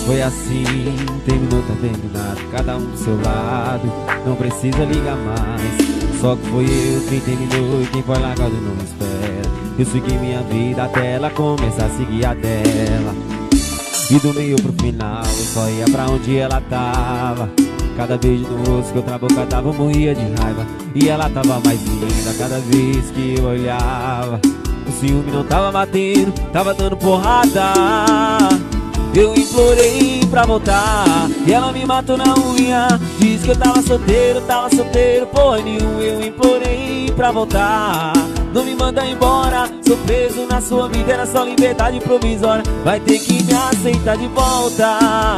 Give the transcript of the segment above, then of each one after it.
Foi assim, terminou, tá terminado, cada um do seu lado, não precisa ligar mais. Só que foi eu quem terminou e quem foi largado não espera. Eu segui minha vida até ela começar a seguir a dela. E do meio pro final eu só ia pra onde ela tava. Cada beijo no rosto que outra boca dava eu morria de raiva. E ela tava mais linda cada vez que eu olhava. O ciúme não tava batendo, tava dando porrada. Eu implorei pra voltar e ela me matou na unha. Diz que eu tava solteiro, porra nenhum. Eu implorei pra voltar, não me manda embora. Sou preso na sua vida, era só liberdade provisória. Vai ter que me aceitar de volta.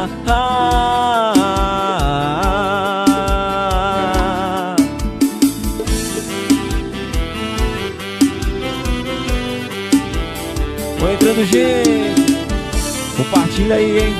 Foi entrando gente, compartilha aí, hein?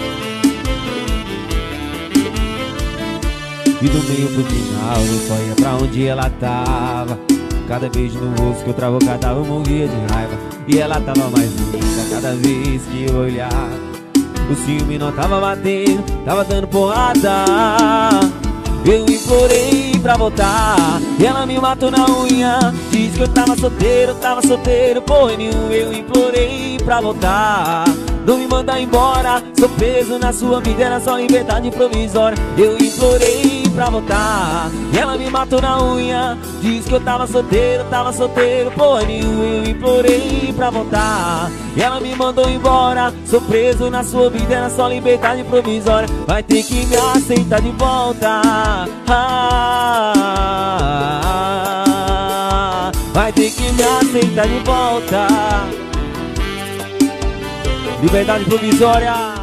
E do meio pro final eu só ia pra onde ela tava. Cada beijo no rosto que outra boca dava eu morria de raiva. E ela tava mais linda cada vez que eu olhava. O ciúme não tava batendo, tava dando porrada. Eu implorei pra voltar e ela me matou na unha. Diz que eu tava solteiro, porra nenhum. Eu implorei pra voltar, não me manda embora. Sou preso na sua vida, era só liberdade provisória. Eu implorei pra voltar e ela me matou na unha. Diz que eu tava solteiro, porra nenhum. Eu implorei pra voltar e ela me mandou embora. Sou preso na sua vida, era só liberdade provisória. Vai ter que me aceitar de volta. Vai ter que me aceitar de volta. Liberdade provisória.